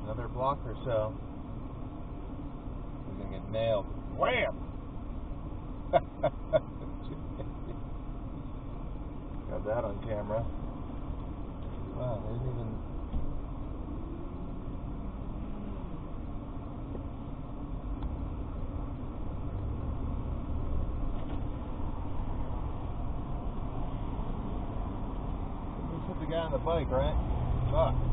Another block or so. We're gonna get nailed. Wham! Got that on camera. Wow, they didn't even. Let's hit the guy on the bike, right? Fuck.